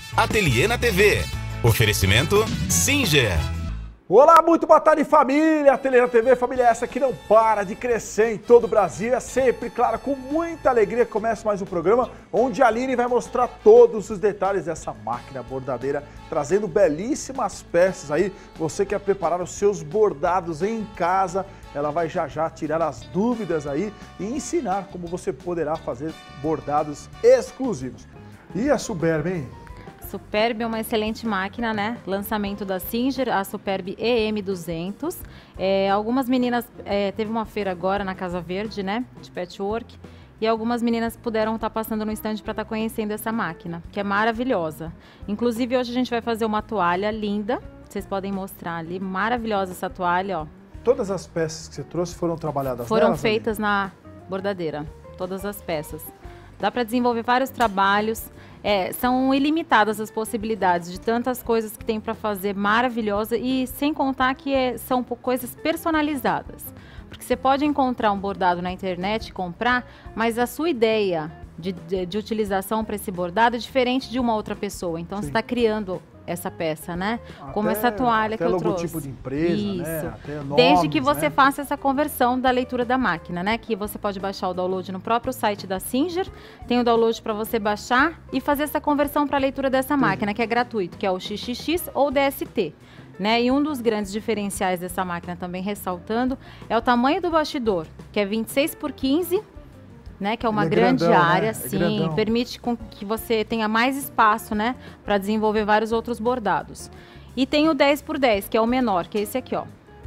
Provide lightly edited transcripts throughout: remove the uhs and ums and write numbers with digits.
Ateliê na TV. Oferecimento Singer. Olá, muito boa tarde, família. Ateliê na TV, família essa que não para de crescer em todo o Brasil. É sempre, claro, com muita alegria que começa mais um programa onde a Aline vai mostrar todos os detalhes dessa máquina bordadeira, trazendo belíssimas peças aí. Você quer preparar os seus bordados em casa, ela vai já tirar as dúvidas aí e ensinar como você poderá fazer bordados exclusivos. E a Superb, hein? Superb é uma excelente máquina, né? Lançamento da Singer, a Superb EM200. Algumas meninas, teve uma feira agora na Casa Verde, né? De patchwork. E algumas meninas puderam estar passando no stand para estar conhecendo essa máquina, que é maravilhosa. Inclusive, hoje a gente vai fazer uma toalha linda. Vocês podem mostrar ali, maravilhosa essa toalha, ó. Todas as peças que você trouxe foram trabalhadas Foram feitas na bordadeira, todas as peças. Dá para desenvolver vários trabalhos. São ilimitadas as possibilidades de tantas coisas que tem para fazer maravilhosa e sem contar que são coisas personalizadas. Porque você pode encontrar um bordado na internet e comprar, mas a sua ideia de utilização para esse bordado é diferente de uma outra pessoa. Então, Sim. Você está criando essa peça, né? Como essa toalha que eu trouxe. Logotipo de empresa, Isso. Né? Até nomes, desde que você né? faça essa conversão da leitura da máquina, né? Que você pode baixar o download no próprio site da Singer, tem o download para você baixar e fazer essa conversão para a leitura dessa máquina, que é gratuito, que é o XXX ou DST. Né? E um dos grandes diferenciais dessa máquina, também ressaltando, é o tamanho do bastidor, que é 26 por 15, né, que é uma grande grandão, área, né? sim, permite que você tenha mais espaço, né, para desenvolver vários outros bordados. E tem o 10 por 10, que é o menor, que é esse aqui, ó.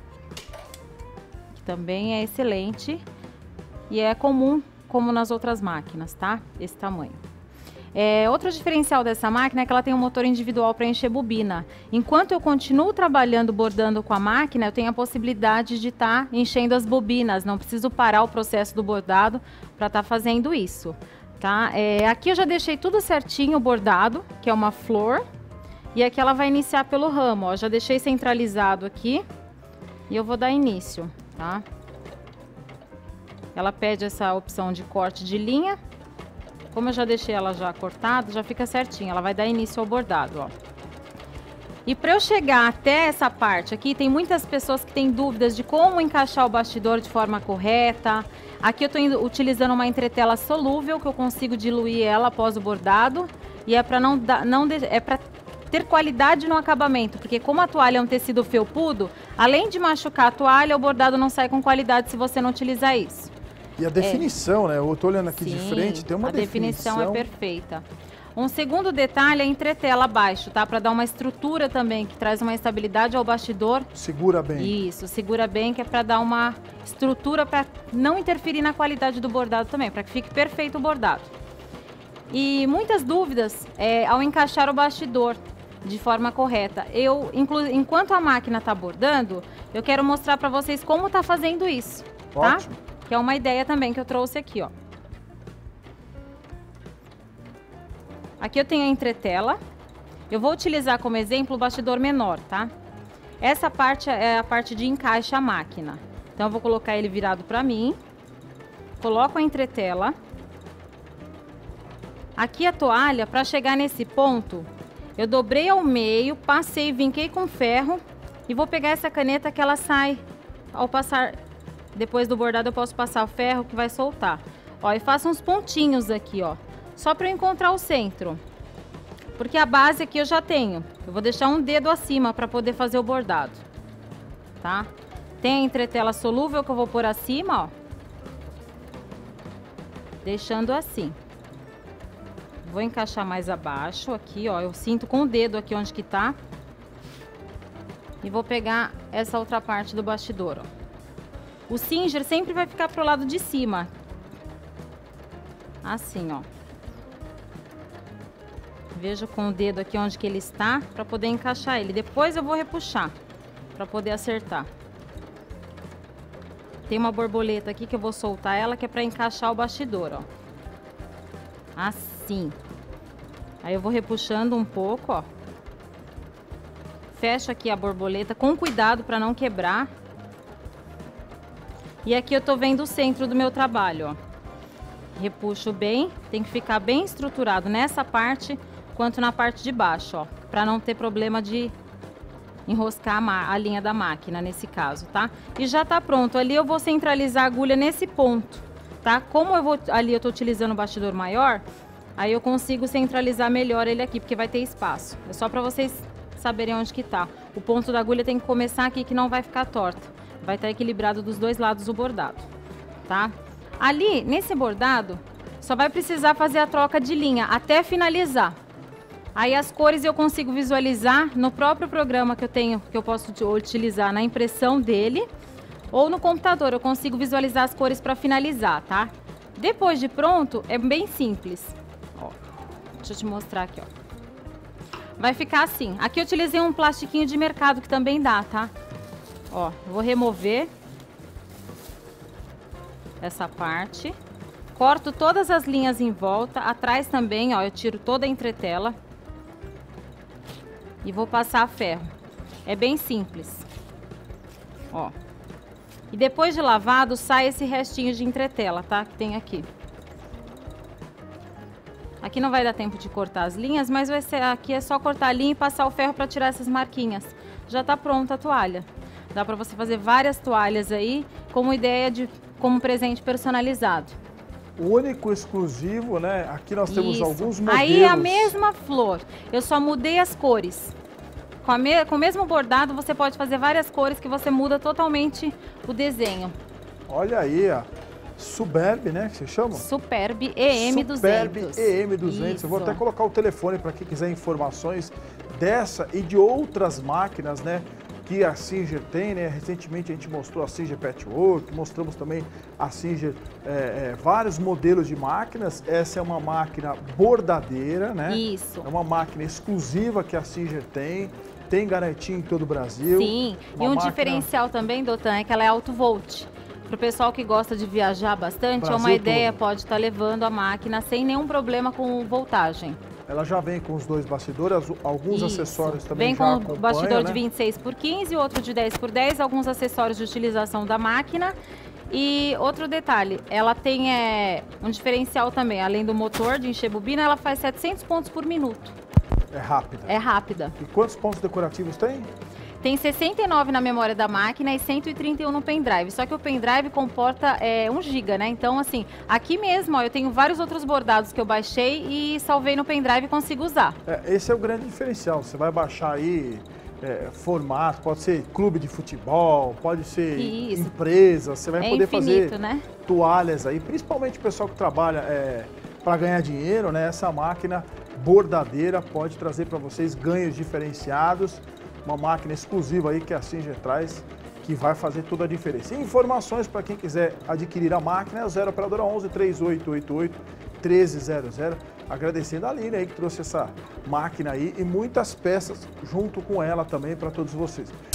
Que também é excelente e é comum, como nas outras máquinas, tá? Esse tamanho. Outro diferencial dessa máquina é que ela tem um motor individual para encher bobina. Enquanto eu continuo trabalhando, bordando com a máquina, eu tenho a possibilidade de estar enchendo as bobinas. Não preciso parar o processo do bordado para estar fazendo isso. Tá? Aqui eu já deixei tudo certinho o bordado, que é uma flor. E aqui ela vai iniciar pelo ramo. Ó. Já deixei centralizado aqui e eu vou dar início. Tá? Ela pede essa opção de corte de linha. Como eu já deixei ela já cortada, já fica certinho. Ela vai dar início ao bordado, ó. E para eu chegar até essa parte aqui, tem muitas pessoas que têm dúvidas de como encaixar o bastidor de forma correta. Aqui eu estou utilizando uma entretela solúvel, que eu consigo diluir ela após o bordado. E é para para ter qualidade no acabamento, porque como a toalha é um tecido felpudo, além de machucar a toalha, o bordado não sai com qualidade se você não utilizar isso. E a definição, né? Eu tô olhando aqui de frente, tem uma definição. A definição é perfeita. Um segundo detalhe é a entretela abaixo, tá? Para dar uma estrutura também, que traz uma estabilidade ao bastidor. Segura bem. Isso, segura bem, que é para dar uma estrutura para não interferir na qualidade do bordado também, para que fique perfeito o bordado. E muitas dúvidas ao encaixar o bastidor de forma correta. Enquanto a máquina tá bordando, eu quero mostrar para vocês como tá fazendo isso, tá? Ótimo. Que é uma ideia também que eu trouxe aqui, ó. Aqui eu tenho a entretela. Eu vou utilizar como exemplo o bastidor menor, tá? Essa parte é a parte de encaixe a máquina. Então eu vou colocar ele virado para mim. Coloco a entretela. Aqui a toalha, para chegar nesse ponto, eu dobrei ao meio, passei, vinquei com ferro e vou pegar essa caneta que ela sai ao passar. Depois do bordado eu posso passar o ferro que vai soltar. Ó, e faço uns pontinhos aqui, ó. Só para eu encontrar o centro. Porque a base aqui eu já tenho. Eu vou deixar um dedo acima para poder fazer o bordado. Tá? Tem a entretela solúvel que eu vou pôr acima, ó. Deixando assim. Vou encaixar mais abaixo aqui, ó. Eu sinto com o dedo aqui onde que tá. E vou pegar essa outra parte do bastidor, ó. O Singer sempre vai ficar pro lado de cima. Assim, ó. Vejo com o dedo aqui onde que ele está, para poder encaixar ele. Depois eu vou repuxar, para poder acertar. Tem uma borboleta aqui que eu vou soltar ela, que é para encaixar o bastidor, ó. Assim. Aí eu vou repuxando um pouco, ó. Fecho aqui a borboleta com cuidado para não quebrar. E aqui eu tô vendo o centro do meu trabalho, ó. Repuxo bem, tem que ficar bem estruturado nessa parte quanto na parte de baixo, ó, para não ter problema de enroscar a linha da máquina nesse caso, tá? E já tá pronto. Ali eu vou centralizar a agulha nesse ponto, tá? Como ali eu tô utilizando o bastidor maior, aí eu consigo centralizar melhor ele aqui, porque vai ter espaço. É só para vocês saberem onde que tá. O ponto da agulha tem que começar aqui, que não vai ficar torta. Vai estar equilibrado dos dois lados o bordado, tá? Ali, nesse bordado, só vai precisar fazer a troca de linha até finalizar. Aí as cores eu consigo visualizar no próprio programa que eu tenho, que eu posso utilizar na impressão dele, ou no computador, eu consigo visualizar as cores para finalizar, tá? Depois de pronto, é bem simples. Ó, deixa eu te mostrar aqui, ó. Vai ficar assim. Aqui eu utilizei um plastiquinho de mercado que também dá, tá? Ó, eu vou remover essa parte. Corto todas as linhas em volta. Atrás também, ó, eu tiro toda a entretela. E vou passar a ferro. É bem simples. Ó. E depois de lavado, sai esse restinho de entretela, tá? Que tem aqui. Aqui não vai dar tempo de cortar as linhas, mas vai ser, aqui é só cortar a linha e passar o ferro para tirar essas marquinhas. Já tá pronta a toalha. Dá para você fazer várias toalhas aí, como ideia de como presente personalizado. Único, exclusivo, né? Aqui nós temos alguns modelos. Aí é a mesma flor, eu só mudei as cores. Com o mesmo bordado, você pode fazer várias cores que você muda totalmente o desenho. Olha aí, ó. Superb, né? Que você chama? Superb EM200. Superb EM200. Isso. Eu vou até colocar o telefone para quem quiser informações dessa e de outras máquinas, né? Que a Singer tem, né? Recentemente a gente mostrou a Singer Patchwork, mostramos também a Singer, vários modelos de máquinas. Essa é uma máquina bordadeira, né? Isso. É uma máquina exclusiva que a Singer tem garantia em todo o Brasil. Sim, e um diferencial também, Dotan, é que ela é alto volt. Para o pessoal que gosta de viajar bastante, é uma ideia, pode estar levando a máquina sem nenhum problema com voltagem. Ela já vem com os dois bastidores, alguns acessórios também vem já com acompanham, o bastidor né? de 26x15 e outro de 10x10, alguns acessórios de utilização da máquina. E outro detalhe, ela tem um diferencial também, além do motor de encher bobina, ela faz 700 pontos por minuto. É rápida. É rápida. E quantos pontos decorativos tem? Tem 69 na memória da máquina e 131 no pendrive. Só que o pendrive comporta 1 GB, né? Então, assim, aqui mesmo, ó, eu tenho vários outros bordados que eu baixei e salvei no pendrive e consigo usar. Esse é o grande diferencial. Você vai baixar aí formato, pode ser clube de futebol, pode ser empresa. Você vai poder fazer, né, toalhas aí, principalmente o pessoal que trabalha para ganhar dinheiro, né? Essa máquina bordadeira pode trazer para vocês ganhos diferenciados. Uma máquina exclusiva aí que a Singer traz, que vai fazer toda a diferença. E informações para quem quiser adquirir a máquina é o 0 operadora 11 3888 1300. Agradecendo a Aline aí que trouxe essa máquina aí e muitas peças junto com ela também para todos vocês.